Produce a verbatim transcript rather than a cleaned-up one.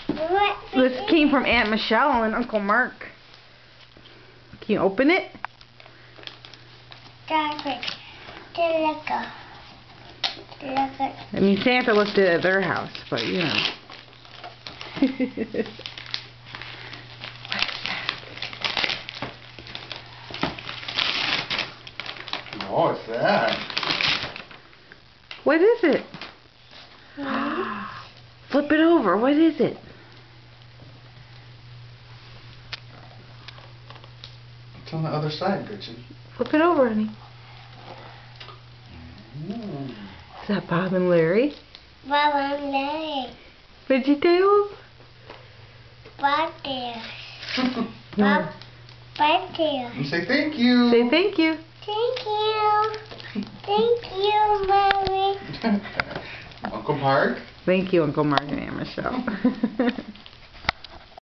What? This came from Aunt Michelle and Uncle Mark. Can you open it? That's it. Look at. Look at. I mean, Santa looked at their house, but you know. What's that? What is it? Hmm? Flip it over. What is it? It's on the other side, Gretchen. Flip it over, honey. Mm. Is that Bob and Larry? Bob and Larry. VeggieTales? Bob there. Bob. Bob there. And say thank you. Say thank you. Thank you. Thank you, Mommy. Uncle Mark. Thank you, Uncle Mark and Aunt Michelle.